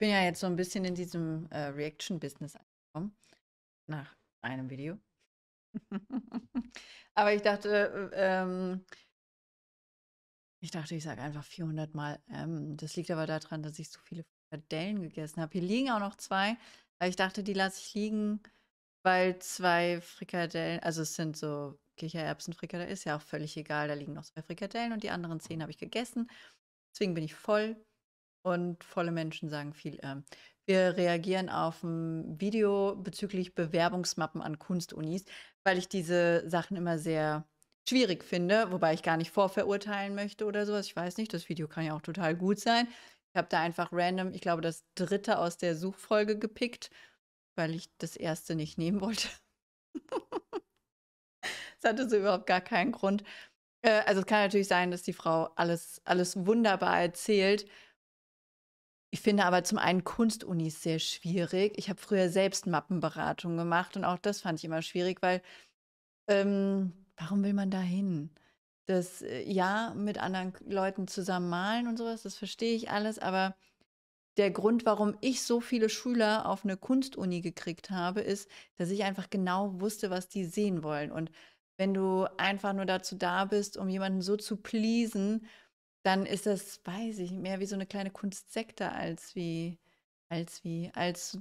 bin ja jetzt so ein bisschen in diesem Reaction-Business angekommen, nach einem Video. Aber ich sage einfach 400 Mal. Das liegt aber daran, dass ich so viele Frikadellen gegessen habe. Hier liegen auch noch zwei, weil ich dachte, die lasse ich liegen, weil zwei Frikadellen, also es sind so Kichererbsenfrikadellen, ist ja auch völlig egal. Da liegen noch zwei Frikadellen und die anderen 10 habe ich gegessen. Deswegen bin ich voll. Und volle Menschen sagen viel. Wir reagieren auf ein Video bezüglich Bewerbungsmappen an Kunstunis, weil ich diese Sachen immer sehr schwierig finde, wobei ich gar nicht vorverurteilen möchte oder sowas. Ich weiß nicht, das Video kann ja auch total gut sein. Ich habe da einfach random, ich glaube, das dritte aus der Suchfolge gepickt, weil ich das erste nicht nehmen wollte. Das hatte so überhaupt gar keinen Grund. Also es kann natürlich sein, dass die Frau alles wunderbar erzählt. Ich finde aber zum einen Kunstunis sehr schwierig. Ich habe früher selbst Mappenberatung gemacht und auch das fand ich immer schwierig, weil warum will man da hin? Ja, mit anderen Leuten zusammen malen und sowas, das verstehe ich alles, aber der Grund, warum ich so viele Schüler auf eine Kunstuni gekriegt habe, ist, dass ich einfach genau wusste, was die sehen wollen. Und wenn du einfach nur dazu da bist, um jemanden so zu pleasen, dann ist das, weiß ich, mehr wie so eine kleine Kunstsekte als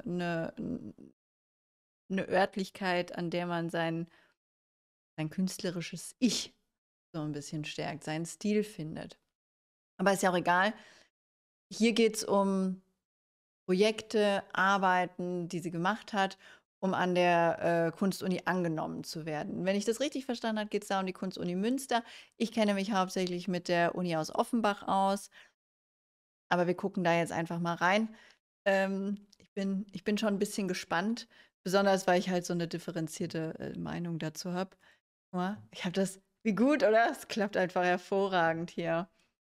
eine Örtlichkeit, an der man sein künstlerisches Ich so ein bisschen stärkt, seinen Stil findet. Aber ist ja auch egal. Hier geht es um Projekte, Arbeiten, die sie gemacht hat, um an der Kunstuni angenommen zu werden. Wenn ich das richtig verstanden habe, geht es da um die Kunstuni Münster. Ich kenne mich hauptsächlich mit der Uni aus Offenbach aus, aber wir gucken da jetzt einfach mal rein. Ich bin schon ein bisschen gespannt, besonders weil ich halt so eine differenzierte Meinung dazu habe. Ich habe das, wie gut, oder? Es klappt einfach hervorragend hier.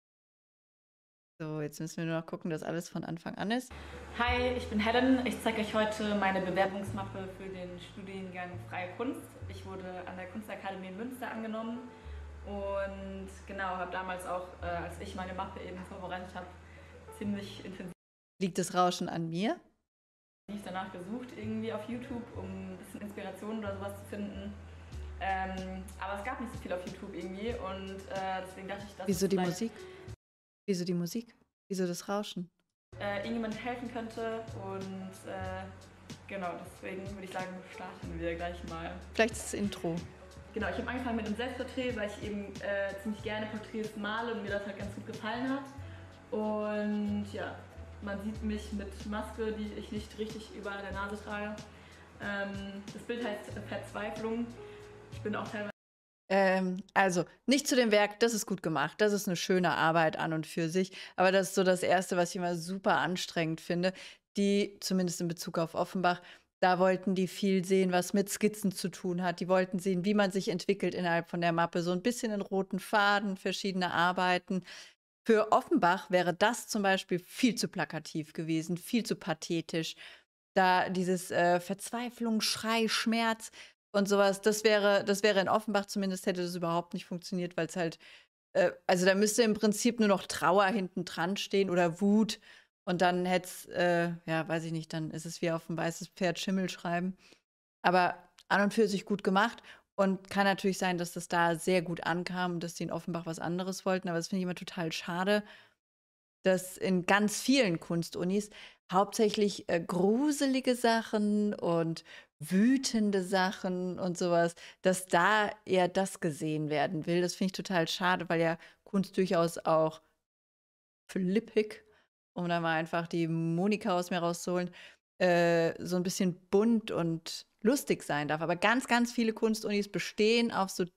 So, jetzt müssen wir nur noch gucken, dass alles von Anfang an ist. Hi, ich bin Helen. Ich zeige euch heute meine Bewerbungsmappe für den Studiengang Freie Kunst. Ich wurde an der Kunstakademie in Münster angenommen und genau, habe damals auch, als ich meine Mappe eben vorbereitet habe, ziemlich intensiv Liegt das Rauschen an mir? danach gesucht irgendwie auf YouTube, um ein bisschen Inspiration oder sowas zu finden. Aber es gab nicht so viel auf YouTube irgendwie und deswegen dachte ich, dass Wieso es die vielleicht Musik? Wieso die Musik? Wieso das Rauschen? irgendjemand helfen könnte und genau, deswegen würde ich sagen, starten wir gleich mal. Vielleicht das Intro. Genau, ich habe angefangen mit einem Selbstporträt, weil ich eben ziemlich gerne Porträts male und mir das halt ganz gut gefallen hat. Und ja, man sieht mich mit Maske, die ich nicht richtig über der Nase trage. Das Bild heißt Verzweiflung. Ich bin auch teilweise Also, nicht zu dem Werk, das ist gut gemacht. Das ist eine schöne Arbeit an und für sich. Aber das ist so das Erste, was ich immer super anstrengend finde. Die, zumindest in Bezug auf Offenbach, da wollten die viel sehen, was mit Skizzen zu tun hat. Die wollten sehen, wie man sich entwickelt innerhalb von der Mappe. So ein bisschen in roten Faden, verschiedene Arbeiten. Für Offenbach wäre das zum Beispiel viel zu plakativ gewesen, viel zu pathetisch. Da dieses Verzweiflung, Schrei, Schmerz und sowas, das wäre in Offenbach zumindest, hätte das überhaupt nicht funktioniert, weil es halt, also da müsste im Prinzip nur noch Trauer hinten dran stehen oder Wut und dann hätte es, ja, weiß ich nicht, dann ist es wie auf ein weißes Pferd Schimmel schreiben. Aber an und für sich gut gemacht und kann natürlich sein, dass das da sehr gut ankam und dass die in Offenbach was anderes wollten, aber das finde ich immer total schade, dass in ganz vielen Kunstunis hauptsächlich gruselige Sachen und wütende Sachen und sowas, dass da eher das gesehen werden will. Das finde ich total schade, weil ja Kunst durchaus auch flippig, um da mal einfach die Monika aus mir rauszuholen, so ein bisschen bunt und lustig sein darf. Aber ganz, ganz viele Kunstunis bestehen auf so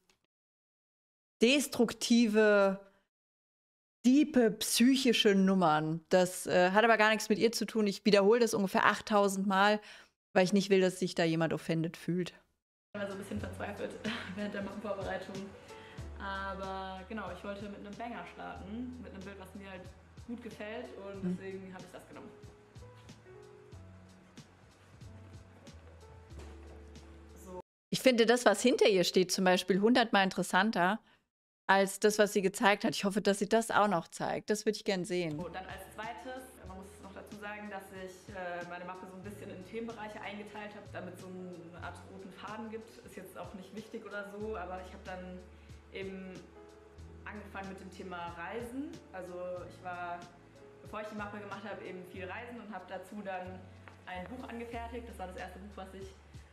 destruktive, diepe psychische Nummern. Das hat aber gar nichts mit ihr zu tun. Ich wiederhole das ungefähr 8000 Mal, weil ich nicht will, dass sich da jemand offended fühlt. so ein bisschen verzweifelt während der Mappenvorbereitung. Aber genau, ich wollte mit einem Banger starten, mit einem Bild, was mir halt gut gefällt und deswegen habe ich das genommen. Ich finde das, was hinter ihr steht, zum Beispiel 100-mal interessanter als das, was sie gezeigt hat. Ich hoffe, dass sie das auch noch zeigt. Das würde ich gern sehen. So, dann als zweites, man muss noch dazu sagen, dass ich meine Mappe so ein bisschen in Themenbereiche eingeteilt habe, damit es so eine Art roten Faden gibt. Ist jetzt auch nicht wichtig oder so, aber ich habe dann eben angefangen mit dem Thema Reisen. Also ich war, bevor ich die Mappe gemacht habe, eben viel reisen und habe dazu dann ein Buch angefertigt. Das war das erste Buch, was ich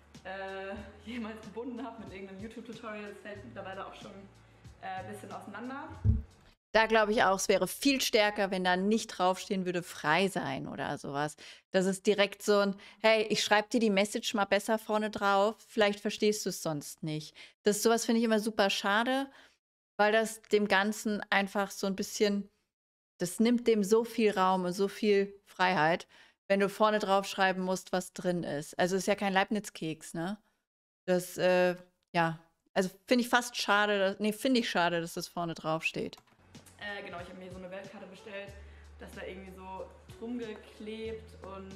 jemals gebunden habe mit irgendeinem YouTube-Tutorial. Das fällt mittlerweile auch schon ein bisschen auseinander. Da glaube ich auch, es wäre viel stärker, wenn da nicht draufstehen würde, frei sein oder sowas. Das ist direkt so ein, hey, ich schreibe dir die Message mal besser vorne drauf, vielleicht verstehst du es sonst nicht. Das sowas finde ich immer super schade, weil das dem Ganzen einfach so ein bisschen, das nimmt dem so viel Raum und so viel Freiheit, wenn du vorne drauf schreiben musst, was drin ist. Also ist ja kein Leibniz-Keks, ne? Das, ja, also finde ich fast schade, nee, finde ich schade, dass das vorne drauf steht. Genau, ich habe mir so eine Weltkarte bestellt, das da irgendwie so drum geklebt und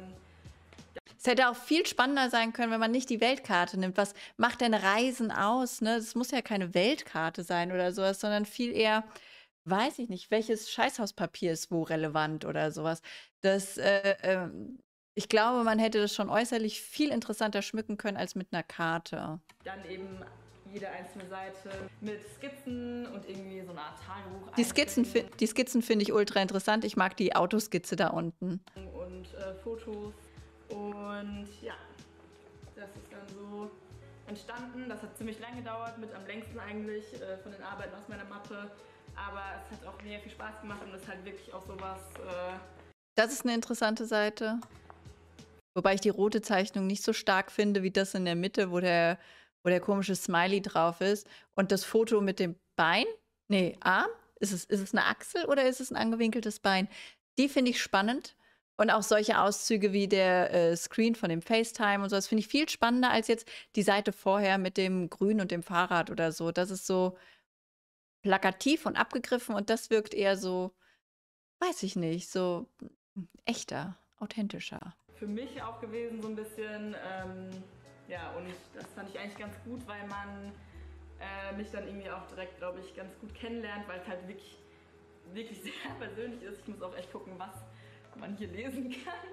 Es hätte auch viel spannender sein können, wenn man nicht die Weltkarte nimmt. Was macht denn Reisen aus? Ne? Das muss ja keine Weltkarte sein oder sowas, sondern viel eher, weiß ich nicht, welches Scheißhauspapier ist wo relevant oder sowas. Das, ich glaube, man hätte das schon äußerlich viel interessanter schmücken können als mit einer Karte. dann eben jede einzelne Seite mit Skizzen und irgendwie so eine Art Tagebuch Die Skizzen finde ich ultra interessant. Ich mag die Autoskizze da unten. und Fotos. Und ja, das ist dann so entstanden. Das hat ziemlich lange gedauert, mit am längsten eigentlich von den Arbeiten aus meiner Mappe. Aber es hat auch mega viel Spaß gemacht und es ist halt wirklich auch sowas. Das ist eine interessante Seite. Wobei ich die rote Zeichnung nicht so stark finde, wie das in der Mitte, wo der komische Smiley drauf ist. Und das Foto mit dem Bein, nee, Arm, ist es eine Achsel oder ist es ein angewinkeltes Bein? Die finde ich spannend. Und auch solche Auszüge wie der Screen von dem FaceTime und so, das finde ich viel spannender als jetzt die Seite vorher mit dem Grün und dem Fahrrad oder so. Das ist so plakativ und abgegriffen und das wirkt eher so, weiß ich nicht, so echter, authentischer. Für mich auch gewesen so ein bisschen. Ja, und das fand ich eigentlich ganz gut, weil man mich dann irgendwie auch direkt, glaube ich, ganz gut kennenlernt, weil es halt wirklich, wirklich sehr persönlich ist. Ich muss auch echt gucken, was man hier lesen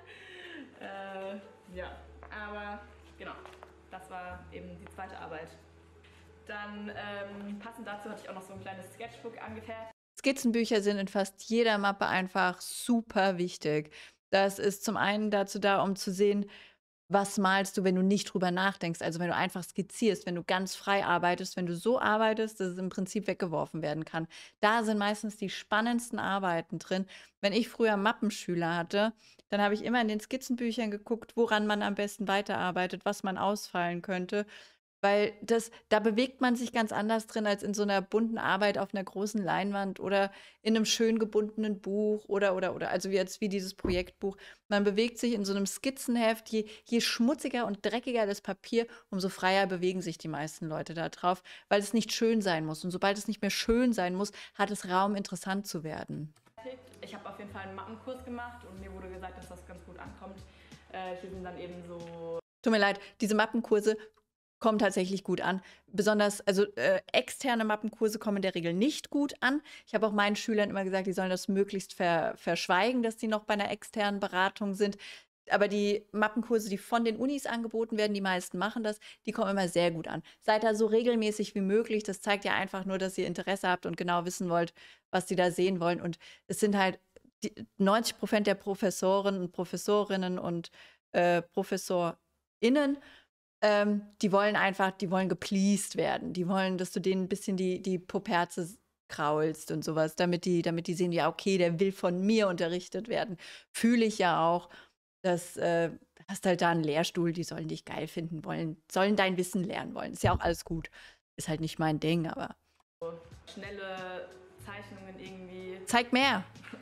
kann. Ja, aber genau, das war eben die zweite Arbeit. Dann passend dazu hatte ich auch noch so ein kleines Sketchbook angefertigt. Skizzenbücher sind in fast jeder Mappe einfach super wichtig. Das ist zum einen dazu da, um zu sehen, was malst du, wenn du nicht drüber nachdenkst. Also wenn du einfach skizzierst, wenn du ganz frei arbeitest, wenn du so arbeitest, dass es im Prinzip weggeworfen werden kann. Da sind meistens die spannendsten Arbeiten drin. Wenn ich früher Mappenschüler hatte, dann habe ich immer in den Skizzenbüchern geguckt, woran man am besten weiterarbeitet, was man ausfallen könnte. Weil da bewegt man sich ganz anders drin als in so einer bunten Arbeit auf einer großen Leinwand oder in einem schön gebundenen Buch oder, also jetzt wie dieses Projektbuch. Man bewegt sich in so einem Skizzenheft. Je schmutziger und dreckiger das Papier, umso freier bewegen sich die meisten Leute da drauf, weil es nicht schön sein muss. Und sobald es nicht mehr schön sein muss, hat es Raum, interessant zu werden. Ich habe auf jeden Fall einen Mappenkurs gemacht und mir wurde gesagt, dass das ganz gut ankommt. Hier sind dann eben so. Tut mir leid, diese Mappenkurse kommen tatsächlich gut an. Besonders, also externe Mappenkurse kommen in der Regel nicht gut an. Ich habe auch meinen Schülern immer gesagt, die sollen das möglichst verschweigen, dass sie noch bei einer externen Beratung sind. Aber die Mappenkurse, die von den Unis angeboten werden, die meisten machen das, die kommen immer sehr gut an. Seid da so regelmäßig wie möglich. Das zeigt ja einfach nur, dass ihr Interesse habt und genau wissen wollt, was die da sehen wollen. Und es sind halt 90% der Professoren und Professorinnen und ProfessorInnen, die wollen gepleased werden. Die wollen, dass du denen ein bisschen die Poperze kraulst und sowas, damit die sehen, ja, okay, der will von mir unterrichtet werden. Fühle ich ja auch. Das hast halt da einen Lehrstuhl, die sollen dich geil finden wollen, sollen dein Wissen lernen wollen. Ist ja auch alles gut. Ist halt nicht mein Ding, aber. Schnelle Zeichnungen irgendwie. Zeig mehr!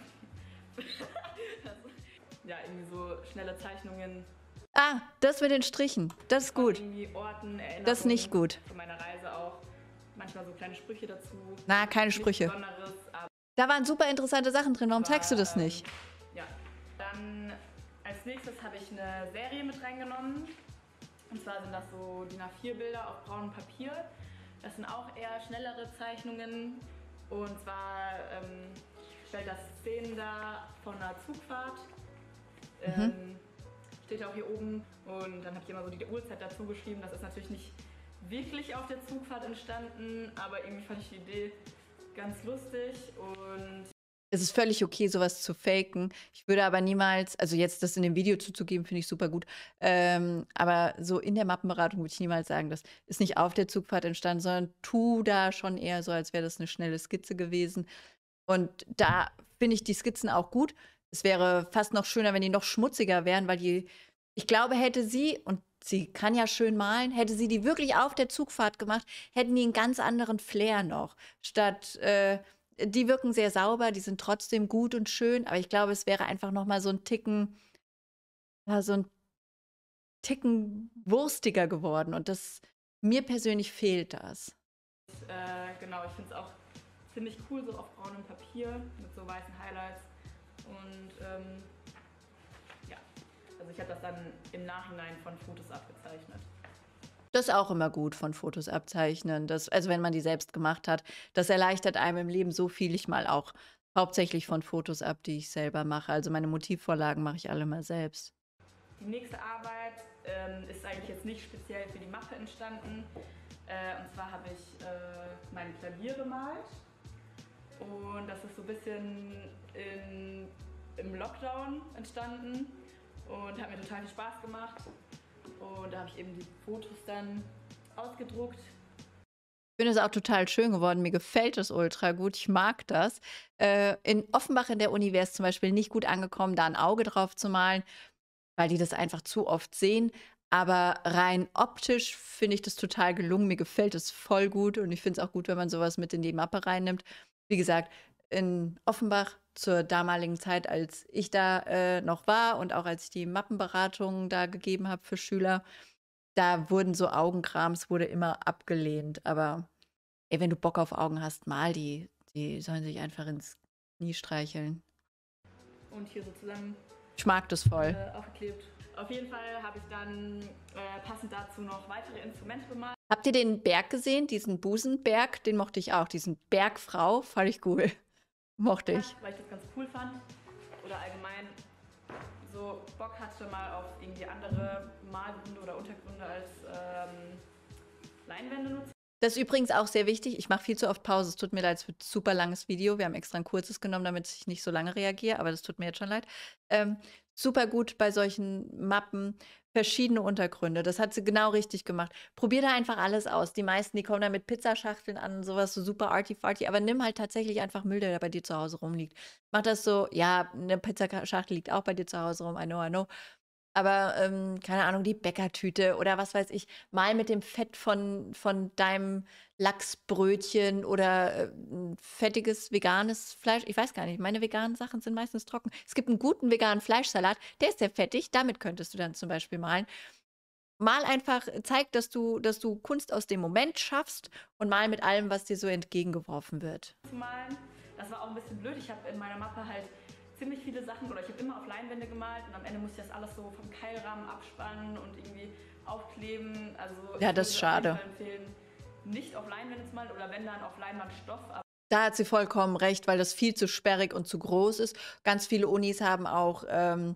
Ja, irgendwie so schnelle Zeichnungen. Ah, das mit den Strichen. Das ist gut. Irgendwie Orten, Erinnerungen. Das ist nicht gut. Von meiner Reise auch. Manchmal so kleine Sprüche dazu. Na, keine Sprüche. Besonderes, aber Da waren super interessante Sachen drin. Warum zeigst du das nicht? Ja, dann als nächstes habe ich eine Serie mit reingenommen. Und zwar sind das so DIN A4-Bilder auf braunem Papier. Das sind auch eher schnellere Zeichnungen. Und zwar stellt das Szenen dar von einer Zugfahrt. Mhm. Steht auch hier oben. Und dann habe ich immer so die Uhrzeit dazu geschrieben. Das ist natürlich nicht wirklich auf der Zugfahrt entstanden, aber irgendwie fand ich die Idee ganz lustig und Es ist völlig okay, sowas zu faken. Ich würde aber niemals, also jetzt das in dem Video zuzugeben, finde ich super gut. Aber so in der Mappenberatung würde ich niemals sagen, das ist nicht auf der Zugfahrt entstanden, sondern tu da schon eher so, als wäre das eine schnelle Skizze gewesen. Und da finde ich die Skizzen auch gut. Es wäre fast noch schöner, wenn die noch schmutziger wären, weil ich glaube, hätte sie, und sie kann ja schön malen, hätte sie die wirklich auf der Zugfahrt gemacht, hätten die einen ganz anderen Flair noch. Die wirken sehr sauber, die sind trotzdem gut und schön, aber ich glaube, es wäre einfach noch mal so ein Ticken, ja, so ein Ticken wurstiger geworden und das mir persönlich fehlt das. genau, ich finde es auch ziemlich cool, so auf braunem Papier mit so weißen Highlights und ja, also ich habe das dann im Nachhinein von Fotos abgezeichnet. Das ist auch immer gut von Fotos abzeichnen, also, wenn man die selbst gemacht hat. Das erleichtert einem im Leben so viel. Ich male auch hauptsächlich von Fotos ab, die ich selber mache. Also, meine Motivvorlagen mache ich alle mal selbst. Die nächste Arbeit ist eigentlich jetzt nicht speziell für die Mappe entstanden. Und zwar habe ich mein Klavier bemalt. Und das ist so ein bisschen im Lockdown entstanden und hat mir total viel Spaß gemacht. Und da habe ich eben die Fotos dann ausgedruckt. Ich finde es auch total schön geworden. Mir gefällt es ultra gut. Ich mag das. In Offenbach in der Uni wäre es zum Beispiel nicht gut angekommen, da ein Auge drauf zu malen, weil die das einfach zu oft sehen. Aber rein optisch finde ich das total gelungen. Mir gefällt es voll gut und ich finde es auch gut, wenn man sowas mit in die Mappe reinnimmt. Wie gesagt, in Offenbach zur damaligen Zeit, als ich da noch war und auch als ich die Mappenberatungen da gegeben habe für Schüler, da wurden so Augenkrams, wurde immer abgelehnt. Aber ey, wenn du Bock auf Augen hast, mal die. Die sollen sich einfach ins Knie streicheln. Und hier so zusammen Ich mag das voll. aufgeklebt. Auf jeden Fall habe ich dann passend dazu noch weitere Instrumente bemalt. Habt ihr den Berg gesehen? Diesen Busenberg? Den mochte ich auch. Diesen Bergfrau fand ich cool. Mochte ich. Weil ich das ganz cool fand. Oder allgemein so Bock hatte mal auf irgendwie andere Malgründe oder Untergründe als Leinwände nutzen. Das ist übrigens auch sehr wichtig. Ich mache viel zu oft Pause. Es tut mir leid, es wird ein super langes Video. Wir haben extra ein kurzes genommen, damit ich nicht so lange reagiere, aber das tut mir jetzt schon leid. Super gut bei solchen Mappen, verschiedene Untergründe. Das hat sie genau richtig gemacht. Probier da einfach alles aus. Die meisten, die kommen da mit Pizzaschachteln an und sowas, so super arty-farty, aber nimm halt tatsächlich einfach Müll, der bei dir zu Hause rumliegt. Mach das so, ja, eine Pizzaschachtel liegt auch bei dir zu Hause rum, I know, I know. Aber, keine Ahnung, die Bäckertüte oder was weiß ich, mal mit dem Fett von deinem Lachsbrötchen oder, 'n fettiges veganes Fleisch. Ich weiß gar nicht, meine veganen Sachen sind meistens trocken. Es gibt einen guten veganen Fleischsalat, der ist sehr fettig, damit könntest du dann zum Beispiel malen. Mal einfach, zeig, dass du Kunst aus dem Moment schaffst und mal mit allem, was dir so entgegengeworfen wird. Zu malen. Das war auch ein bisschen blöd. Ich habe in meiner Mappe halt ziemlich viele Sachen, oder ich habe immer auf Leinwände gemalt und am Ende musste ich das alles so vom Keilrahmen abspannen und irgendwie aufkleben. Also Ja, ich das ist würde auf jeden schade. Fall empfehlen, nicht auf Leinwände zu malen oder wenn dann auf Leinwandstoff. Da hat sie vollkommen recht, weil das viel zu sperrig und zu groß ist. Ganz viele Unis haben auch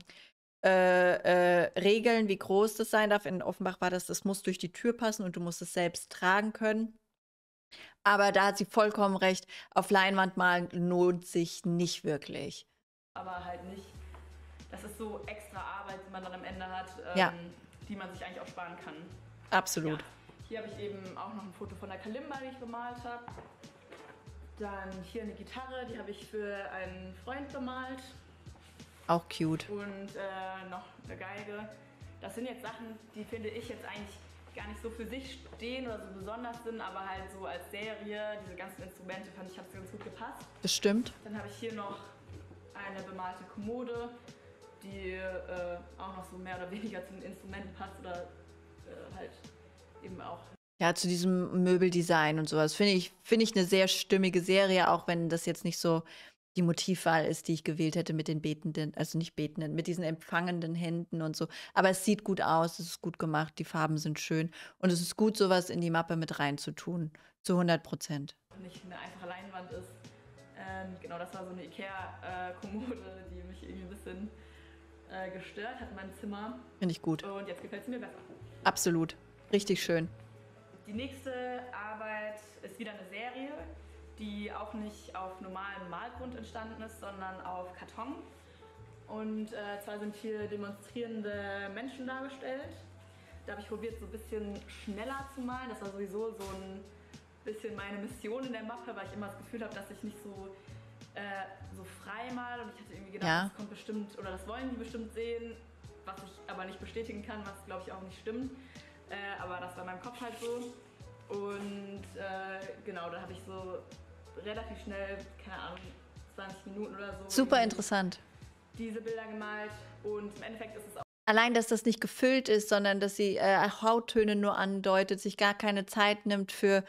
Regeln, wie groß das sein darf. In Offenbach war das muss durch die Tür passen und du musst es selbst tragen können. Aber da hat sie vollkommen recht, auf Leinwand malen lohnt sich nicht wirklich. Aber halt nicht. Das ist so extra Arbeit, die man dann am Ende hat, Ja. die man sich eigentlich auch sparen kann. Absolut. Ja. Hier habe ich eben auch noch ein Foto von der Kalimba, die ich bemalt habe. Dann hier eine Gitarre, die habe ich für einen Freund bemalt. Auch cute. Und noch eine Geige. Das sind jetzt Sachen, die finde ich jetzt eigentlich gar nicht so für sich stehen oder so besonders sind, aber halt so als Serie, diese ganzen Instrumente fand ich, hat ganz gut gepasst. Das stimmt. Dann habe ich hier noch eine bemalte Kommode, die auch noch so mehr oder weniger zu den Instrumenten passt oder halt eben auch. Ja, zu diesem Möbeldesign und sowas. Finde ich eine sehr stimmige Serie, auch wenn das jetzt nicht so die Motivwahl ist, die ich gewählt hätte mit den betenden, also nicht betenden, mit diesen empfangenden Händen und so. Aber es sieht gut aus, es ist gut gemacht, die Farben sind schön und es ist gut, sowas in die Mappe mit reinzutun, zu 100%. Nicht eine einfache Leinwand ist. Genau, das war so eine Ikea-Kommode, die mich irgendwie ein bisschen gestört hat in meinem Zimmer. Finde ich gut. Und jetzt gefällt es mir besser. Absolut. Richtig schön. Die nächste Arbeit ist wieder eine Serie, die auch nicht auf normalem Malgrund entstanden ist, sondern auf Karton. Und zwar sind hier demonstrierende Menschen dargestellt. Da habe ich probiert, so ein bisschen schneller zu malen. Das war sowieso so ein bisschen meine Mission in der Mappe, weil ich immer das Gefühl habe, dass ich nicht so frei male. Und ich hatte irgendwie gedacht, das kommt bestimmt, oder das wollen die bestimmt sehen, was ich aber nicht bestätigen kann, was glaube ich auch nicht stimmt. Aber das war in meinem Kopf halt so. Und genau, da habe ich so relativ schnell, keine Ahnung, 20 Minuten oder so. Super interessant. Diese Bilder gemalt. Und im Endeffekt ist es auch. Allein, dass das nicht gefüllt ist, sondern dass sie Hauttöne nur andeutet, sich gar keine Zeit nimmt für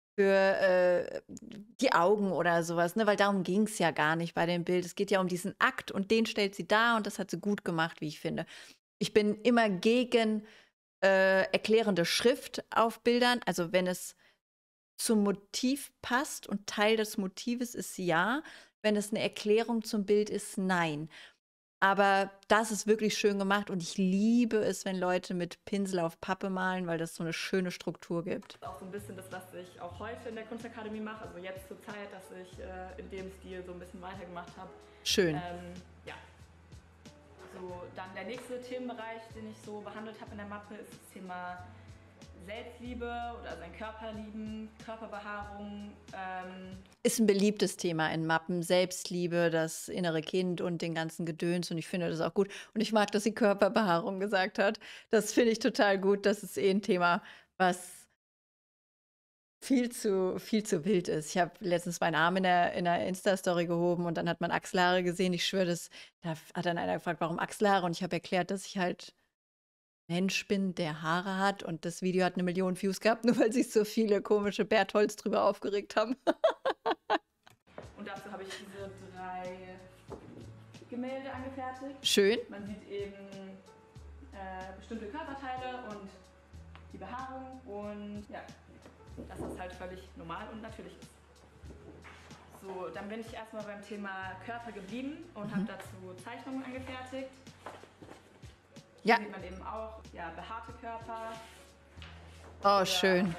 die Augen oder sowas, ne? Weil darum ging es ja gar nicht bei dem Bild. Es geht ja um diesen Akt und den stellt sie dar und das hat sie gut gemacht, wie ich finde. Ich bin immer gegen erklärende Schrift auf Bildern. Also wenn es zum Motiv passt und Teil des Motives ist, ja. Wenn es eine Erklärung zum Bild ist, nein. Aber das ist wirklich schön gemacht und ich liebe es, wenn Leute mit Pinsel auf Pappe malen, weil das so eine schöne Struktur gibt. Das ist auch so ein bisschen das, was ich auch heute in der Kunstakademie mache. Also jetzt zur Zeit, dass ich in dem Stil so ein bisschen weitergemacht habe. Schön. Ja. So, dann der nächste Themenbereich, den ich so behandelt habe in der Mappe, ist das Thema Selbstliebe oder sein Körper lieben, Körperbehaarung. Ist ein beliebtes Thema in Mappen. Selbstliebe, das innere Kind und den ganzen Gedöns. Und ich finde das auch gut. Und ich mag, dass sie Körperbehaarung gesagt hat. Das finde ich total gut. Das ist ein Thema, was viel zu wild ist. Ich habe letztens meinen Arm in der Insta-Story gehoben und dann hat man Achselhaare gesehen. Ich schwöre, da hat dann einer gefragt, warum Achselhaare? Und ich habe erklärt, dass ich halt Mensch bin, der Haare hat. Und das Video hat 1 Million Views gehabt, nur weil sich so viele komische Bertholds drüber aufgeregt haben. Und dazu habe ich diese 3 Gemälde angefertigt. Schön. Man sieht eben bestimmte Körperteile und die Behaarung und ja, dass das halt völlig normal und natürlich ist. So, dann bin ich erstmal beim Thema Körper geblieben und habe dazu Zeichnungen angefertigt. Hier sieht man eben auch behaarte Körper. Oh, schön.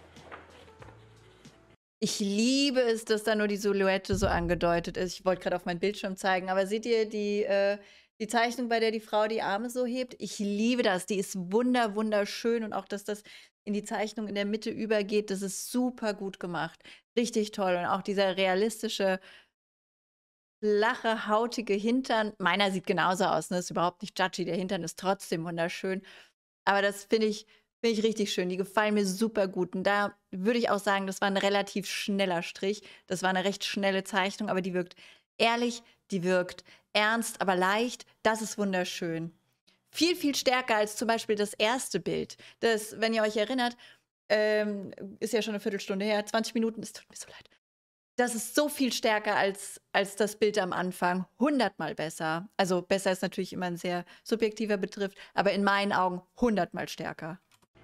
Ich liebe es, dass da nur die Silhouette so angedeutet ist. Ich wollte gerade auf meinen Bildschirm zeigen, aber seht ihr die Zeichnung, bei der die Frau die Arme so hebt? Ich liebe das. Die ist wunderschön und auch, dass das in die Zeichnung in der Mitte übergeht, das ist super gut gemacht. Richtig toll. Und auch dieser realistische, flache, hautige Hintern. Meiner sieht genauso aus, ne? Ist überhaupt nicht judgy. Der Hintern ist trotzdem wunderschön. Aber das finde ich richtig schön. Die gefallen mir super gut. Und da würde ich auch sagen, das war ein relativ schneller Strich. Das war eine recht schnelle Zeichnung, aber die wirkt ehrlich, die wirkt ernst, aber leicht. Das ist wunderschön. Viel stärker als zum Beispiel das erste Bild. Das, wenn ihr euch erinnert, ist ja schon eine Viertelstunde her, 20 Minuten, es tut mir so leid. Das ist so viel stärker als das Bild am Anfang. 100-mal besser. Also besser ist natürlich immer ein sehr subjektiver Begriff, aber in meinen Augen 100-mal stärker.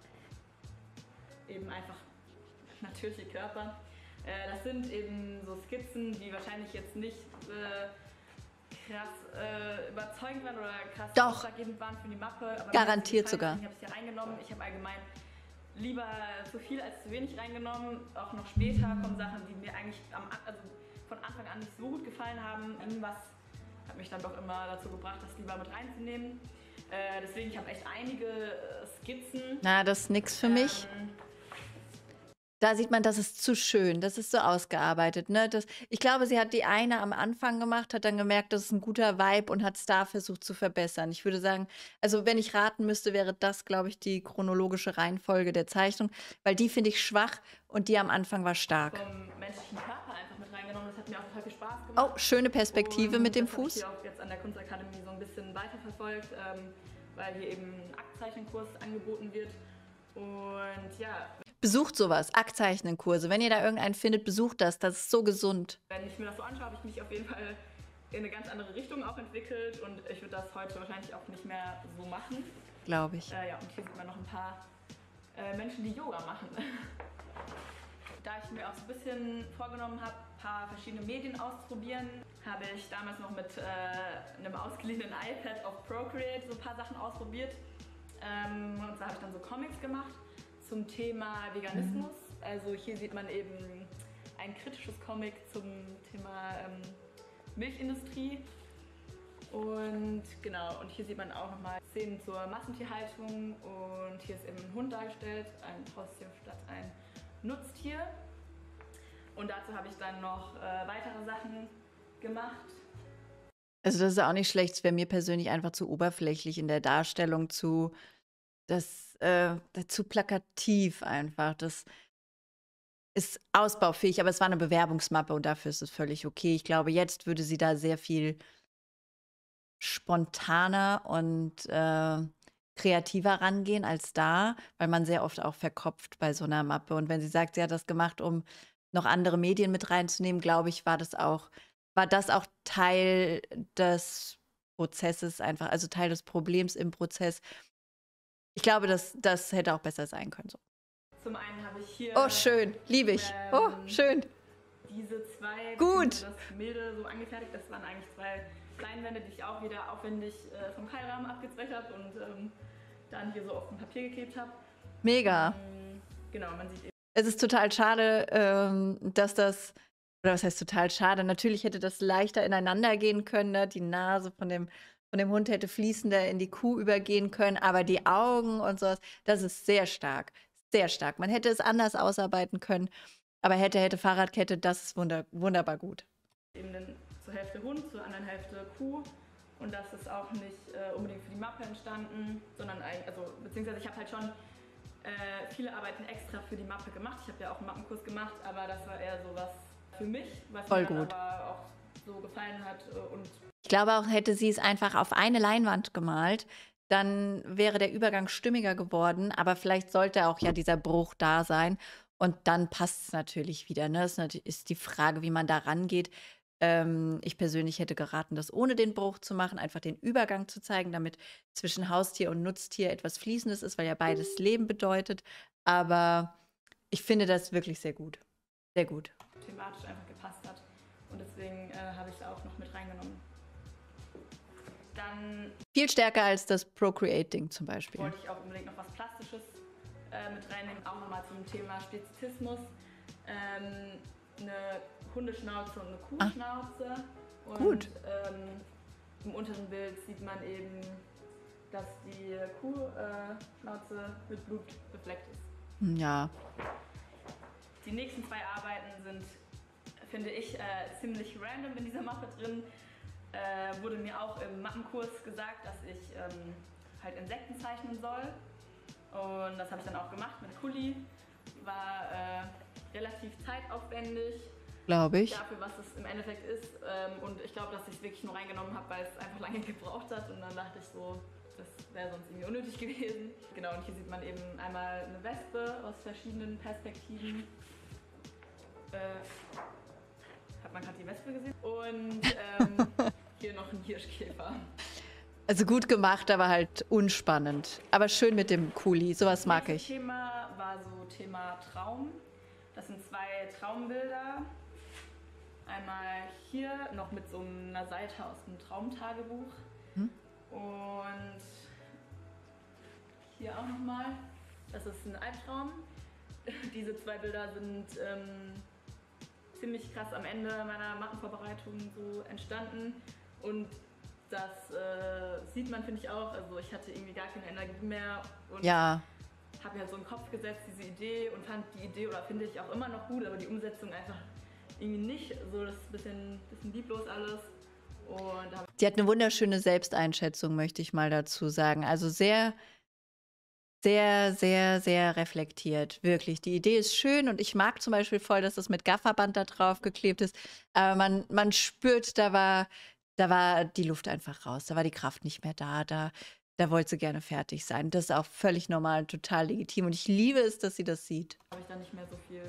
Eben einfach natürliche Körper. Das sind eben so Skizzen, die wahrscheinlich jetzt nicht krass überzeugend waren oder krass ausschlaggebend waren für die Mappe. Aber garantiert sogar. Ich habe es hier reingenommen. Ich habe allgemein lieber zu viel als zu wenig reingenommen. Auch noch später kommen Sachen, die mir eigentlich von Anfang an nicht so gut gefallen haben. Irgendwas hat mich dann doch immer dazu gebracht, das lieber mit reinzunehmen. Deswegen, ich habe echt einige Skizzen. Na, das ist nix für mich. Da sieht man, das ist zu schön, das ist so ausgearbeitet. Ne? Ich glaube, sie hat die eine am Anfang gemacht, hat dann gemerkt, das ist ein guter Vibe und hat es da versucht zu verbessern. Ich würde sagen, also wenn ich raten müsste, wäre das, glaube ich, die chronologische Reihenfolge der Zeichnung, weil die finde ich schwach und die am Anfang war stark. Vom menschlichen Körper einfach mit reingenommen, das hat mir auch total viel Spaß gemacht. Oh, schöne Perspektive und mit dem das Fuß. Ich habe auch jetzt an der Kunstakademie so ein bisschen weiterverfolgt, weil hier eben ein Aktzeichenkurs angeboten wird. Und ja. Besucht sowas, Aktzeichnen-Kurse. Wenn ihr da irgendeinen findet, besucht das. Das ist so gesund. Wenn ich mir das so anschaue, habe ich mich auf jeden Fall in eine ganz andere Richtung auch entwickelt. Und ich würde das heute wahrscheinlich auch nicht mehr so machen. Glaube ich. Ja, und hier sieht man noch ein paar Menschen, die Yoga machen. Da ich mir auch so ein bisschen vorgenommen habe, paar verschiedene Medien auszuprobieren. Habe ich damals noch mit einem ausgeliehenen iPad auf Procreate so ein paar Sachen ausprobiert. Und da habe ich dann so Comics gemacht zum Thema Veganismus. Also hier sieht man eben ein kritisches Comic zum Thema Milchindustrie. Und genau, und hier sieht man auch nochmal Szenen zur Massentierhaltung. Und hier ist eben ein Hund dargestellt, ein Haustier statt ein Nutztier. Und dazu habe ich dann noch weitere Sachen gemacht. Also das ist auch nicht schlecht, es wäre mir persönlich einfach zu oberflächlich in der Darstellung, zu plakativ einfach. Das ist ausbaufähig, aber es war eine Bewerbungsmappe und dafür ist es völlig okay. Ich glaube, jetzt würde sie da sehr viel spontaner und kreativer rangehen als da, weil man sehr oft auch verkopft bei so einer Mappe. Und wenn sie sagt, sie hat das gemacht, um noch andere Medien mit reinzunehmen, glaube ich, war das auch Teil des Prozesses einfach, also Teil des Problems im Prozess. Ich glaube, das hätte auch besser sein können. So. Zum einen habe ich hier... Oh, schön. Liebe ich. Oh, schön. Diese zwei... Gut. Das Gemälde so angefertigt. Das waren eigentlich zwei Leinwände, die ich auch wieder aufwendig vom Keilrahmen abgezwecht habe und dann hier so auf dem Papier geklebt habe. Mega. Genau, man sieht eben... Es ist total schade, dass das... Oder was heißt total schade? Natürlich hätte das leichter ineinander gehen können. Ne? Die Nase von dem Hund hätte fließender in die Kuh übergehen können. Aber die Augen und sowas, das ist sehr stark. Sehr stark. Man hätte es anders ausarbeiten können. Aber hätte Fahrradkette, das ist wunderbar gut. Eben zur Hälfte Hund, zur anderen Hälfte Kuh. Und das ist auch nicht unbedingt für die Mappe entstanden, sondern beziehungsweise ich habe halt schon viele Arbeiten extra für die Mappe gemacht. Ich habe ja auch einen Mappenkurs gemacht, aber das war eher so was für mich, was Voll mir dann gut. aber auch so gefallen hat. Und ich glaube auch, hätte sie es einfach auf eine Leinwand gemalt, dann wäre der Übergang stimmiger geworden. Aber vielleicht sollte auch ja dieser Bruch da sein. Und dann passt es natürlich wieder. Ne? Das ist die Frage, wie man da rangeht. Ich persönlich hätte geraten, das ohne den Bruch zu machen, einfach den Übergang zu zeigen, damit zwischen Haustier und Nutztier etwas Fließendes ist, weil ja beides Leben bedeutet. Aber ich finde das wirklich sehr gut. Sehr gut. Thematisch einfach gepasst hat. Und deswegen habe ich es auch noch mit reingenommen. Dann viel stärker als das Procreating zum Beispiel. Wollte ich auch unbedingt noch was Plastisches mit reinnehmen, auch nochmal zum Thema Spezizismus. Eine Hundeschnauze und eine Kuhschnauze. Und gut. Im unteren Bild sieht man eben, dass die Kuhschnauze mit Blut befleckt ist. Ja. Die nächsten zwei Arbeiten sind, finde ich, ziemlich random in dieser Mappe drin. Wurde mir auch im Mappenkurs gesagt, dass ich halt Insekten zeichnen soll. Und das habe ich dann auch gemacht mit Kuli. War relativ zeitaufwendig. Glaube ich. Dafür, was es im Endeffekt ist. Und ich glaube, dass ich es wirklich nur reingenommen habe, weil es einfach lange gebraucht hat. Und dann dachte ich so, das wäre sonst irgendwie unnötig gewesen. Genau, und hier sieht man eben einmal eine Wespe aus verschiedenen Perspektiven. Hat man gerade die Wespe gesehen? Und hier noch ein Hirschkäfer. Also gut gemacht, aber halt unspannend. Aber schön mit dem Kuli, sowas mag ich. Das Thema war so Thema Traum. Das sind zwei Traumbilder. Einmal hier noch mit so einer Seite aus dem Traumtagebuch. Und hier auch nochmal. Das ist ein Albtraum. Diese zwei Bilder sind ziemlich krass am Ende meiner Mappenvorbereitung so entstanden. Und das sieht man, finde ich auch. Also ich hatte irgendwie gar keine Energie mehr und ja. Habe mir halt so in den Kopf gesetzt, diese Idee, und fand die Idee, oder finde ich auch immer noch gut, aber die Umsetzung einfach irgendwie nicht. So, das ist ein bisschen lieblos alles. Und sie hat eine wunderschöne Selbsteinschätzung, möchte ich mal dazu sagen. Also sehr, sehr, sehr, sehr reflektiert. Wirklich. Die Idee ist schön und ich mag zum Beispiel voll, dass das mit Gafferband da drauf geklebt ist. Aber man spürt, da war die Luft einfach raus. Da war die Kraft nicht mehr da. Da wollte sie gerne fertig sein. Das ist auch völlig normal, total legitim. Und ich liebe es, dass sie das sieht. Habe ich da nicht mehr so viel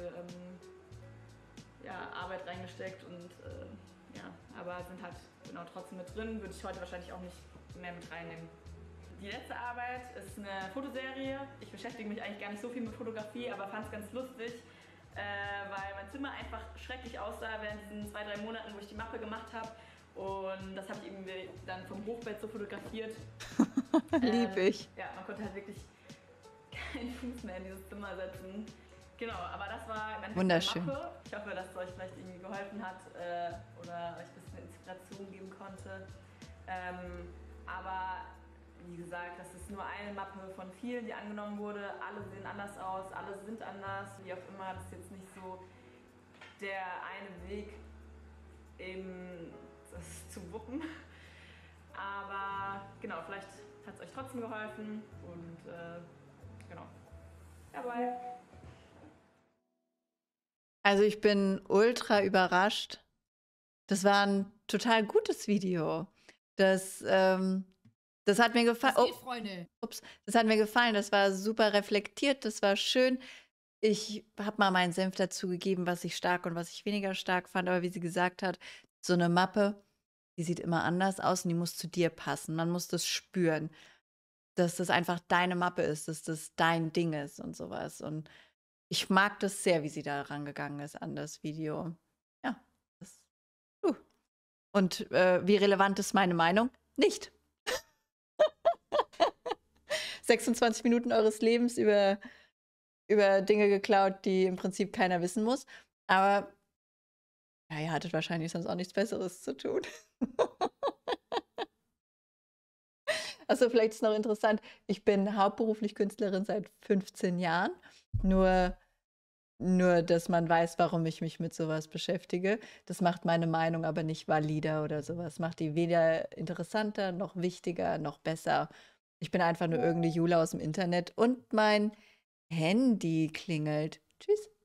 Arbeit reingesteckt und aber sind halt genau trotzdem mit drin. Würde ich heute wahrscheinlich auch nicht mehr mit reinnehmen. Die letzte Arbeit ist eine Fotoserie. Ich beschäftige mich eigentlich gar nicht so viel mit Fotografie, aber fand es ganz lustig, weil mein Zimmer einfach schrecklich aussah während diesen 2, 3 Monaten, wo ich die Mappe gemacht habe. Und das habe ich eben dann vom Hochbett so fotografiert. Lieb ich. Ja, man konnte halt wirklich keinen Fuß mehr in dieses Zimmer setzen. Genau, aber das war im Endeffekt Wunderschön. eine Mappe. Ich hoffe, dass es euch vielleicht irgendwie geholfen hat oder euch ein bisschen Inspiration geben konnte. Aber wie gesagt, das ist nur eine Mappe von vielen, die angenommen wurde. Alle sehen anders aus, alle sind anders. Wie auch immer, das ist jetzt nicht so der eine Weg, eben das zu wuppen. Aber genau, vielleicht hat es euch trotzdem geholfen und genau. Dabei. Also ich bin ultra überrascht. Das war ein total gutes Video. Das hat mir gefallen. Was geht, Freunde? Das hat mir gefallen. Das war super reflektiert. Das war schön. Ich habe mal meinen Senf dazu gegeben, was ich stark und was ich weniger stark fand. Aber wie sie gesagt hat, so eine Mappe, die sieht immer anders aus und die muss zu dir passen. Man muss das spüren, dass das einfach deine Mappe ist, dass das dein Ding ist und sowas. Und ich mag das sehr, wie sie da rangegangen ist an das Video. Ja. Und wie relevant ist meine Meinung? Nicht. 26 Minuten eures Lebens über Dinge geklaut, die im Prinzip keiner wissen muss. Aber ja, ihr hattet wahrscheinlich sonst auch nichts Besseres zu tun. Also vielleicht ist noch interessant, ich bin hauptberuflich Künstlerin seit 15 Jahren. Nur, dass man weiß, warum ich mich mit sowas beschäftige. Das macht meine Meinung aber nicht valider oder sowas. Macht die weder interessanter, noch wichtiger, noch besser. Ich bin einfach nur irgendeine Jule aus dem Internet und mein Handy klingelt. Tschüss.